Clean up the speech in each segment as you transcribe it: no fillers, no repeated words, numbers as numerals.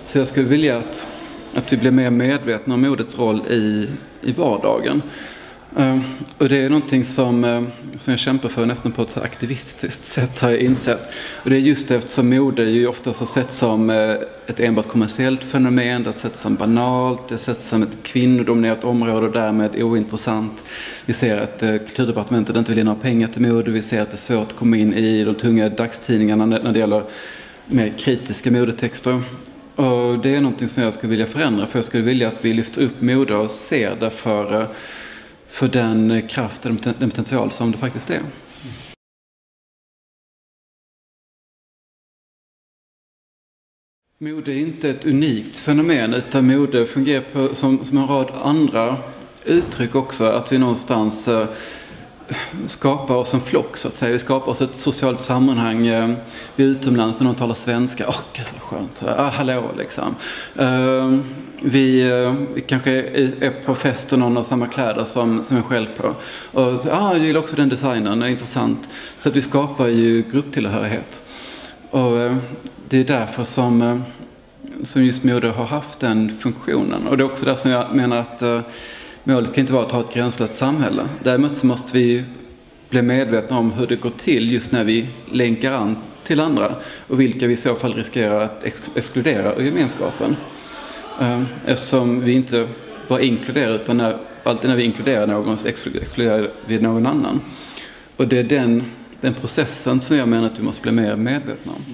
Så jag skulle vilja att vi blir mer medvetna om modets roll i vardagen. Och det är någonting som jag kämpar för nästan på ett aktivistiskt sätt, har jag insett. Och det är just eftersom mode ju ofta så sett som ett enbart kommersiellt fenomen, det sätts som banalt, det sätts som ett kvinnodominerat område och därmed ointressant. Vi ser att kulturdepartementet inte vill ge några pengar till mode, vi ser att det är svårt att komma in i de tunga dagstidningarna när det gäller mer kritiska modetexter. Och det är någonting som jag skulle vilja förändra, för jag skulle vilja att vi lyfter upp mode och ser det för den kraft och den potential som det faktiskt är. Mode är inte ett unikt fenomen, utan mode fungerar som en rad andra uttryck också. Att vi någonstans skapar oss en flock, så att säga. Vi skapar oss ett socialt sammanhang. Vi är utomlands när någon talar svenska. Gud vad skönt. Hallå liksom. Vi kanske är på fest och någon har samma kläder som jag själv på. Och jag gillar också den designen, det är intressant. Så att vi skapar ju grupptillhörighet. Och det är därför som just mode har haft den funktionen. Och det är också där som jag menar att målet kan inte vara att ha ett gränslöst samhälle. Däremot så måste vi bli medvetna om hur det går till just när vi länkar an till andra och vilka vi i så fall riskerar att exkludera ur gemenskapen. Eftersom vi inte bara inkluderar, utan alltid när vi inkluderar någon så exkluderar vi någon annan. Och det är den processen som jag menar att vi måste bli mer medvetna om.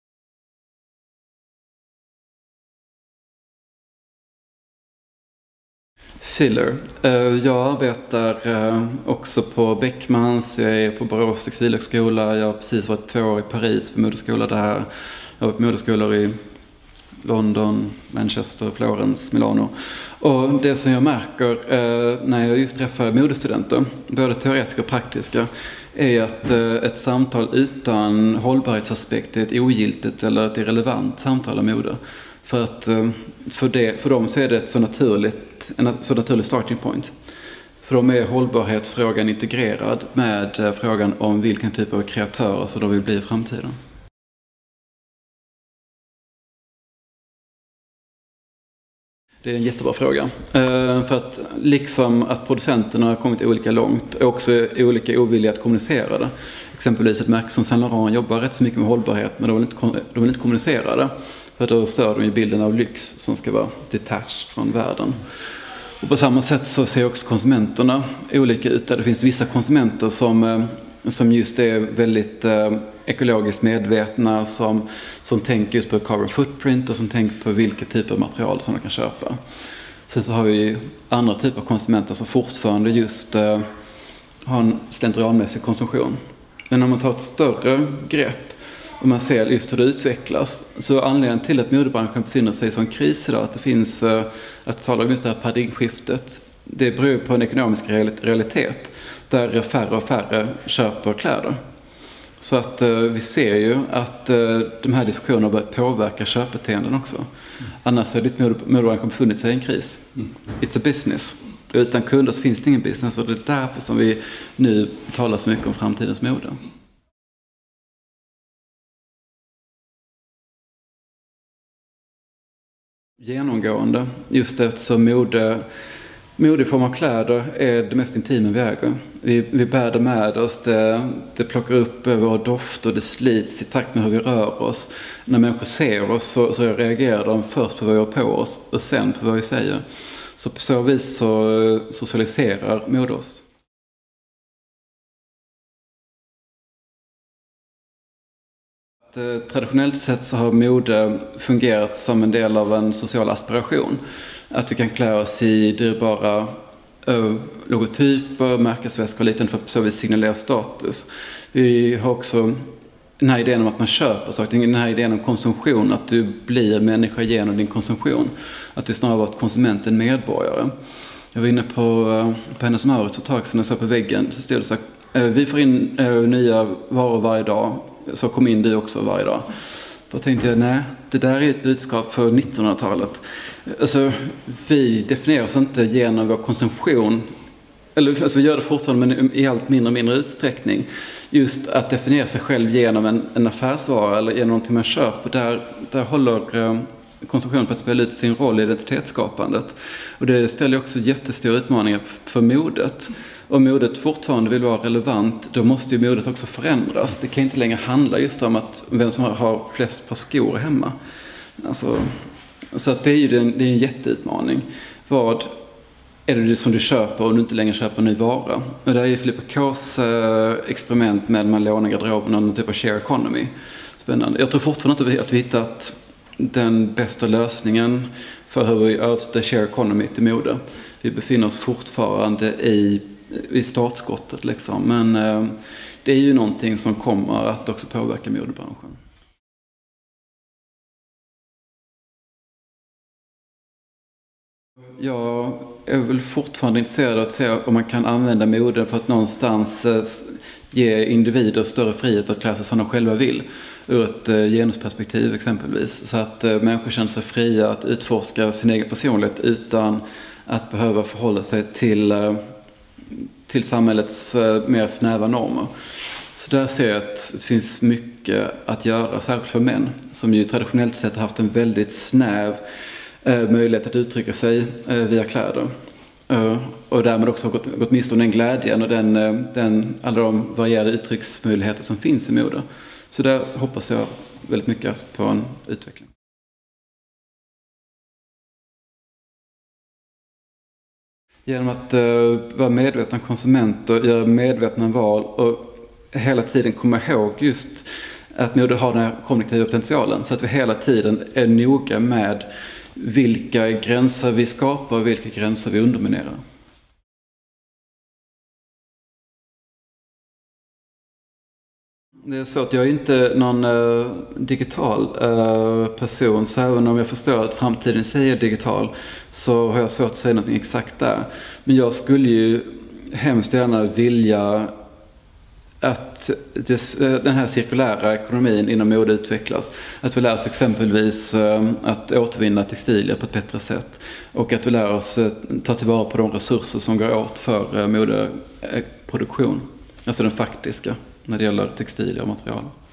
Filler. Jag arbetar också på Beckmans, jag är på Borås textilhögskola, jag har precis varit 2 år i Paris på modeskola där. Jag har varit på modeskolor i London, Manchester, Florens, Milano. Och det som jag märker när jag just träffar modestudenter, både teoretiska och praktiska, är att ett samtal utan hållbarhetsaspekt är ett ogiltigt eller ett irrelevant samtal om mode. För att för dem så är det en så naturlig starting point. För dem är hållbarhetsfrågan integrerad med frågan om vilken typ av kreatörer som de vill bli i framtiden. Det är en jättebra fråga. För att liksom att producenterna har kommit olika långt och också olika ovilliga att kommunicera det. Exempelvis ett märke som Saint Laurent jobbar rätt så mycket med hållbarhet, men de vill inte kommunicera det. För då stör de ju bilden av lyx som ska vara detached från världen. Och på samma sätt så ser också konsumenterna olika ut. Det finns vissa konsumenter som just är väldigt ekologiskt medvetna, som tänker just på carbon footprint och som tänker på vilka typer av material som de kan köpa. Sen så har vi andra typer av konsumenter som fortfarande just har en slentrianmässig konsumtion. Men om man tar ett större grepp och man ser just hur det utvecklas, så anledningen till att modebranschen befinner sig i sån kris idag, att det finns, att tala om just det här paradigmskiftet, det beror på en ekonomisk realitet där färre och färre köper kläder. Så att vi ser ju att de här diskussionerna börjar påverka köpbeteenden också. Annars har modebranschen befunnit sig i en kris. It's a business. Utan kunder så finns det ingen business, och det är därför som vi nu talar så mycket om framtidens mode. Genomgående, just eftersom mode i form av kläder är det mest intima vi äger. Vi bär det med oss, det plockar upp våra doft och det slits i takt med hur vi rör oss. När människor ser oss så reagerar de först på vad vi har på oss och sen på vad vi säger. Så på så vis så socialiserar mode oss. Traditionellt sett så har mode fungerat som en del av en social aspiration. Att vi kan klä oss i dyrbara logotyper, märkesväskor och liknande för att på så vis signalera status. Vi har också den här idén om att man köper saker, den här idén om konsumtion, att du blir människa genom din konsumtion. Att du snarare varit konsument än medborgare. Jag var inne på Hennes & Mauritz för ett tag sedan och så på väggen så stod det så här: vi får in nya varor varje dag, så kom in du också varje dag. Då tänkte jag, nej, det där är ett budskap för 1900-talet. Alltså, vi definierar oss inte genom vår konsumtion. Eller alltså, vi gör det fortfarande, men i allt mindre utsträckning. Just att definiera sig själv genom en affärsvara eller genom någonting man köper. Där håller konsumtion på att spela ut sin roll i identitetsskapandet. Och det ställer också jättestora utmaningar för modet. Om modet fortfarande vill vara relevant, då måste ju modet också förändras. Det kan inte längre handla just om att vem som har flest par skor hemma. Alltså, så att det är en jätteutmaning. Vad är det som du köper om du inte längre köper en ny vara? Och det är ju Filippa K's experiment med man lånar garderoben och någon typ av share economy. Spännande. Jag tror fortfarande inte att vi hittat den bästa lösningen för hur vi översätter share economy till mode. Vi befinner oss fortfarande i startskottet liksom. Men det är ju någonting som kommer att också påverka modebranschen. Jag är väl fortfarande intresserad av att se om man kan använda mode för att någonstans ge individer större frihet att klä sig som de själva vill. Ur ett genusperspektiv exempelvis. Så att människor känner sig fria att utforska sin egen personlighet utan att behöva förhålla sig till samhällets mer snäva normer. Så där ser jag att det finns mycket att göra, särskilt för män. Som ju traditionellt sett har haft en väldigt snäv möjlighet att uttrycka sig via kläder. Och därmed också gått miste om den glädjen och alla de varierade uttrycksmöjligheter som finns i mode. Så där hoppas jag väldigt mycket på en utveckling. Genom att vara medveten konsument och göra medvetna val och hela tiden komma ihåg just att mode har den här kommunikativa potentialen. Så att vi hela tiden är noga med vilka gränser vi skapar och vilka gränser vi underminerar. Det är så att jag är inte någon digital person, så även om jag förstår att framtiden säger digital så har jag svårt att säga något exakt där. Men jag skulle ju hemskt gärna vilja att den här cirkulära ekonomin inom mode utvecklas. Att vi lär oss exempelvis att återvinna textilier på ett bättre sätt. Och att vi lär oss ta tillvara på de resurser som går åt för modeproduktion. Alltså den faktiska när det gäller textilier och material.